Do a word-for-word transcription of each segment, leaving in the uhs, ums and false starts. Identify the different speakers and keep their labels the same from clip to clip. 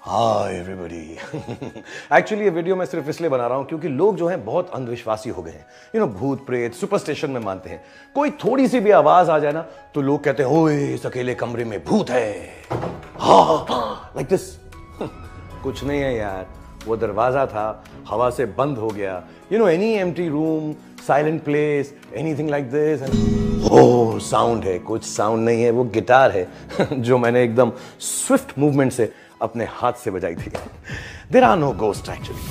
Speaker 1: हाय everybody. Actually ये video मैं सिर्फ इसलिए बना रहा हूं क्योंकि लोग जो हैं बहुत अंधविश्वासी हो गए हैं। यू नो भूत प्रेत सुपरस्टिशन में मानते हैं। कोई थोड़ी सी भी आवाज आ जाए ना तो लोग कहते हैं ओए इस अकेले कमरे में भूत है, लाइक दिस। कुछ नहीं है यार, वो दरवाजा था, हवा से बंद हो गया। You know any empty room, silent place, anything like this, oh sound है। कुछ साउंड नहीं है, वो गिटार है जो मैंने एकदम स्विफ्ट मूवमेंट से अपने हाथ से बजाई थी। There are no ghost actually.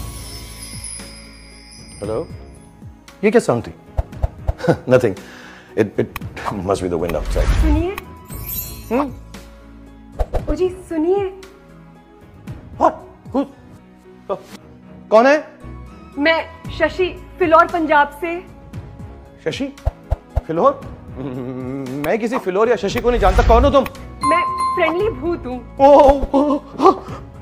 Speaker 1: Hello, ये क्या साउंड थी? Nothing, it it must be the wind outside.
Speaker 2: सुनिए। हम्म ओ जी सुनिए।
Speaker 1: व्हाट? हु? कौन है?
Speaker 2: मैं शशि, फिलौर पंजाब से।
Speaker 1: शशि? फिलौर? मैं किसी फिलौर या शशि को नहीं जानता। कौन हो तुम?
Speaker 2: मैं फ्रेंडली भूत हूँ।
Speaker 1: ओह,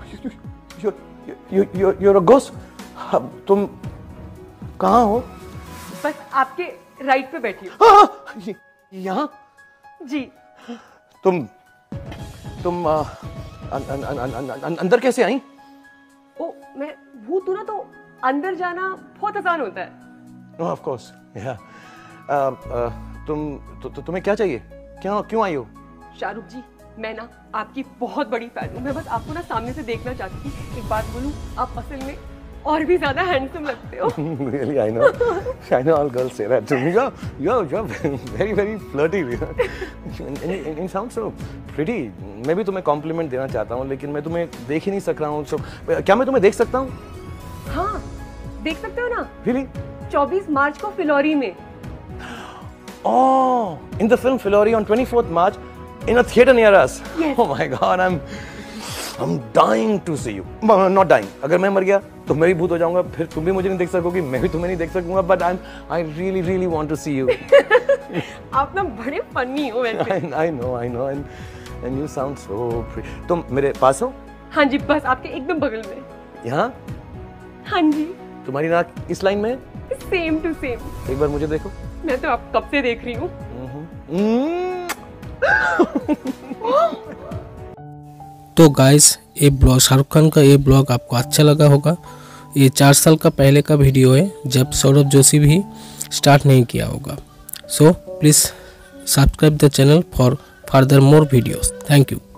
Speaker 1: you're a ghost? तुम कहाँ हो?
Speaker 2: बस आपके राइट पे बैठी हूँ।
Speaker 1: यहाँ? जी। तुम तुम आ, अन, अन, अन, अन, अन, अंदर कैसे आई?
Speaker 2: ओ, मैं भूत हूँ ना, तो अंदर जाना बहुत आसान होता है।
Speaker 1: Oh, of course, yeah. uh, uh, तुम तु, तु, तुम्हें क्या चाहिए? क्यों क्यों आई हो?
Speaker 2: शाहरुख जी, मैं ना आपकी बहुत बड़ी फैन हूँ। मैं बस आपको ना सामने से देखना चाहती थी। एक बात बोलूँ, आप असल में और भी ज्यादा हैंडसम लगते हो।
Speaker 1: Really, I know. I know all girls say that to me. You're, you're, you're very, very flirty. And, and, and you sound so pretty. मैं भी तुम्हें कॉम्प्लीमेंट देना चाहता हूँ, लेकिन मैं तुम्हें देख ही नहीं सक रहा हूँ। So, क्या मैं तुम्हें देख सकता हूँ?
Speaker 2: हाँ, देख सकते हो ना।
Speaker 1: Really?
Speaker 2: चौबीस मार्च को फिलौरी में।
Speaker 1: Oh, in the film Filori on twenty-fourth March in a theater near us.
Speaker 2: Yes.
Speaker 1: Oh my God, I'm I'm dying to see you. Not dying. अगर मैं मर गया तो मैं भी भूत हो जाऊंगा, फिर तुम भी मुझे नहीं देख सकोगी, मैं भी तुम्हें नहीं देख सकूंगा. But I'm I really really want to see you.
Speaker 2: आप ना बड़े फनी हो वैसे.
Speaker 1: I, I know I know and and you sound so pretty. तुम मेरे पास हो?
Speaker 2: हाँ जी, बस आपके एकदम बगल में.
Speaker 1: यहाँ?
Speaker 2: हाँ जी.
Speaker 1: तुम्हारी नाक इस लाइन में?
Speaker 2: Same to same.
Speaker 1: एक बार मुझे देखो.
Speaker 2: मैं तो आप कब से देख रही हूँ.
Speaker 3: तो गाइस, ये ब्लॉग शाहरुख खान का ये ब्लॉग आपको अच्छा लगा होगा. ये चार साल का पहले का वीडियो है, जब सौरभ जोशी भी स्टार्ट नहीं किया होगा. So please subscribe the channel for further more videos. Thank you.